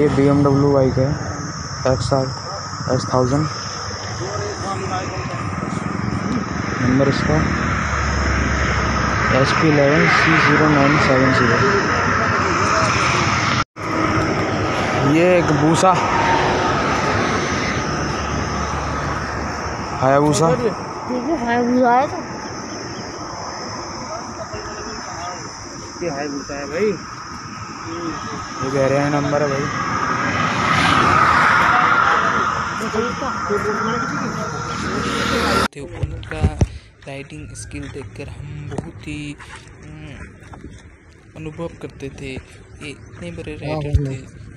ये BMW bike है XR1000। Number इसका SP11C0970। ये एक बूसा हायाबूसा है तो ये हायाबूसा है भाई। ये वेरिएंट नंबर है भाई। उनका राइडिंग स्किल देखकर हम बहुत ही अनुभव करते थे। ये इतने बड़े राइडर थे।